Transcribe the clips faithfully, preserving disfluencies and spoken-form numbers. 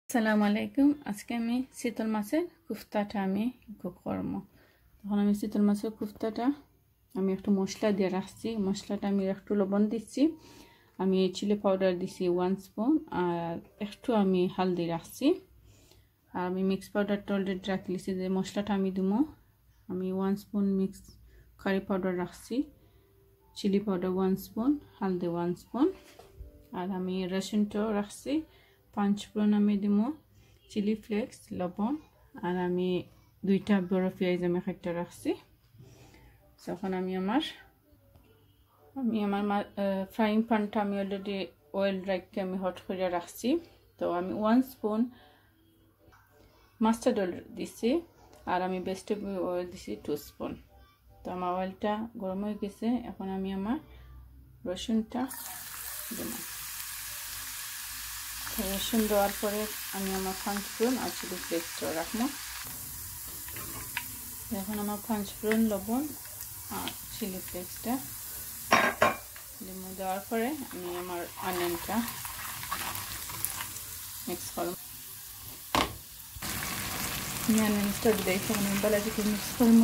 আসসালামু আলাইকুম। আজকে আমি শীতল মাছের কুফতাটা আমি কুক করব। তখন আমি শীতল মাছের কুফতাটা আমি একটু মশলা দিয়ে রাখছি। মশলাটা আমি একটু লবণ দিচ্ছি, আমি চিলি পাউডার দিছি ওয়ান স্পুন, আর একটু আমি হালদি রাখছি, আর আমি মিক্স পাউডারটা অলরেডি রাখছি। যে মশলাটা আমি দিব, আমি one spoon mix curry powder রাখছি, চিলি পাউডার ওয়ান স্পুন, হালদি ওয়ান স্পুন, আর আমি রসুনটাও রাখছি, পাঁচ ফোড়ন আমি দিব, চিলি ফ্লেক্স, লবণ, আর আমি দুইটা বড় পেঁয়াজ আমি একটা রাখছি। তখন আমি আমার আমি আমার ফ্রাইং প্যানটা আমি অলরেডি অয়েল রাখতে আমি হট করে রাখছি। তো আমি ওয়ান স্পুন মাস্টার্ড অয়েল দিছি, আর আমি ভেজিটেবল অয়েল দিছি টু স্পুন। তো আমার অয়েলটা গরম হয়ে গেছে। এখন আমি আমার রসুনটা দেব। রসুন দেওয়ার পরে আমি আমার পাঁচ ফোড়ন আর চিলি ফ্লেক্সটা রাখবো। এখন আমার পাঁচ ফোড়ন, লবণ আর চিলি ফ্লেক্সটা দেওয়ার পরে আমি আমার অনিয়নটা মিক্স করব। আমি অনিয়নটা দেখে আমি বালাটিকে মিক্স করবো।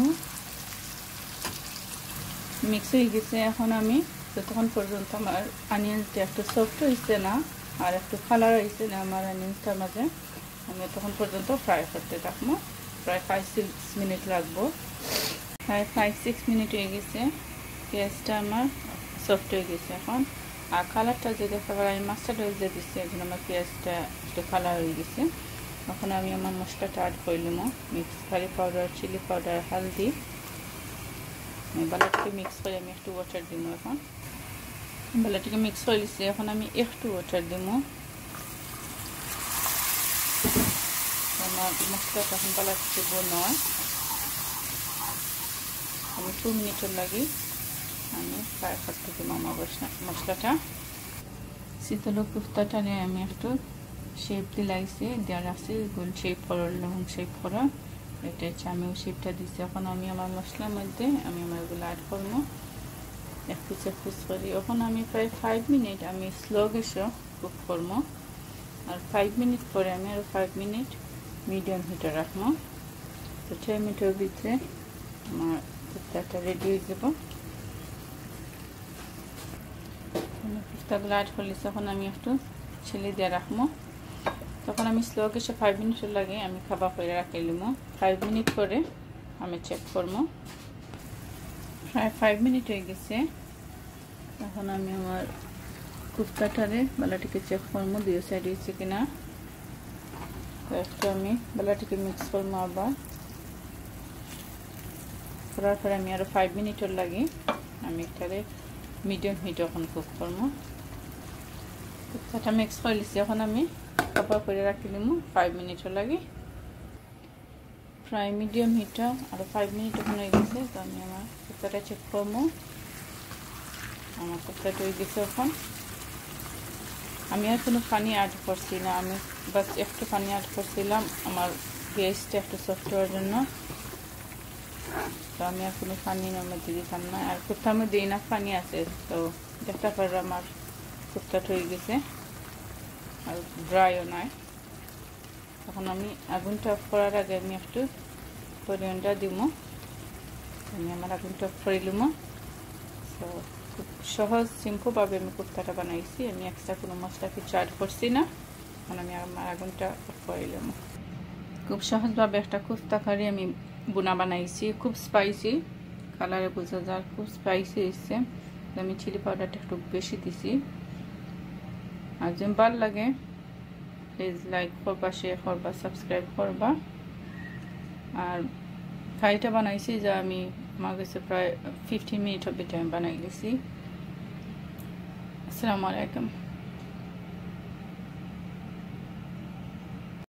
মিক্স হয়ে গেছে। এখন আমি যতক্ষণ পর্যন্ত আমার অনিয়নটা একটু সফট হয়েছে না আর একটু কালার হয়েছে না আমার অনিয়নটার মাঝে, আমি তখন পর্যন্ত ফ্রাই করতে থাকবো। প্রায় ফাইভ সিক্স মিনিট লাগবো। প্রায় ফাইভ সিক্স মিনিট হয়ে গেছে। পেঁয়াজটা আমার সফট হয়ে গেছে এখন। আর কালারটা যে দেখতে পারে আমি মাস্টার্ড অয়েল দিয়ে দিচ্ছি, এখন আমার পেঁয়াজটা একটু কালার হয়ে গেছে। এখন আমি আমার মশলাটা অ্যাড করে নেবো। Mix curry powder, chilli powder, হালদি, আমি বালাটিকে মিক্স করে আমি একটু ওয়াটার দিব। এখন বালাটিকে মিক্স করে দিচ্ছি, এখন আমি একটু ওয়াটার দিব। আমার মশলাটা এখন বালাটিকে নয়, আমি টু মিনিটের লাগি আমি ফ্রাই করতে দিব আমার মশলাটা। শীতল কুফতাটা নিয়ে আমি একটু শেপ দিলাইছি, দেওয়া রাখছি গোল শেপ করার, লং শেপ করা, এটা হচ্ছে আমি ওই শেপটা দিচ্ছি। এখন আমি আমার মশলার মধ্যে আমি আমার এগুলো অ্যাড করবো এক পিস এক পিস করি। এখন আমি প্রায় ফাইভ মিনিট আমি স্লো গ্যাসে কুক করবো, আর ফাইভ মিনিট পরে আমি আরও ফাইভ মিনিট মিডিয়াম হিটে রাখবো। তো ছয় মিনিটের ভিতরে আমার কুফতাটা রেডি হয়ে যাব। কুফতাগুলো অ্যাড করলে তখন আমি একটু ছেলে দিয়ে রাখবো। তখন আমি স্লো গ্যাসে ফাইভ মিনিটের লাগে আমি খাবার করে রাখি নিব। ফাইভ মিনিট পরে আমি চেক করবো। প্রায় ফাইভ মিনিট হয়ে গেছে। এখন আমি আমার কুফতাটারে বালাটিকে চেক করবো দুই সাইড হয়েছে কিনা। একটু আমি বালাটিকে মিক্স করবো আবার করার পরে আমি আরও ফাইভ মিনিটের লাগে আমি এটারে মিডিয়াম হিটে এখন কুক করবো। কুফতাটা মিক্স করে নিচ্ছি, এখন আমি কাপড় করে রাখি দিব ফাইভ মিনিটের লাগে। প্রায় মিডিয়াম হিটটা আরও ফাইভ মিনিট ওখানে হয়ে গেছে। তো আমি আমার কুফতাটা চেক করবো। আমার কুফতাটা হয়ে গেছে। এখন আমি আর কোনো পানি অ্যাড করছি না, আমি বাস একটু পানি অ্যাড করছিলাম আমার পেঁয়াজটা একটু সফট হওয়ার জন্য। তো আমি আর কোনো পানি মধ্যে দিতাম না, আর কুফতার মধ্যে ইনাফ পানি আছে। তো দেখতে পারো আমার কুফতাটা হয়ে গেছে আর ড্রাইও নয়। এখন আমি আগুনটা অফ করার আগে আমি একটু পরিমাণটা দিব। আমি আমার আগুনটা অফ করে নিব। তো খুব সহজ সিম্পলভাবে আমি কুফতাটা বানাইছি, আমি এক্সট্রা কোনো মশলা কিছু অ্যাড করছি না। এখন আমি আমার আগুনটা অফ করে নিলাম। খুব সহজভাবে একটা কুফতা কারি আমি বুনা বানাইছি, খুব স্পাইসি, কালারে বোঝা যায় খুব স্পাইসি এসছে। আমি চিলি পাউডারটা একটু বেশি দিছি। আর যদি ভালো লাগে প্লিজ লাইক করবা, শেয়ার করবা, সাবস্ক্রাইব করবা। আর কারিটা বানাইছি যা আমি আমার কাছে প্রায় ফিফটিন মিনিট অব্দি টাইম বানাই গেছি। আসসালামু আলাইকুম।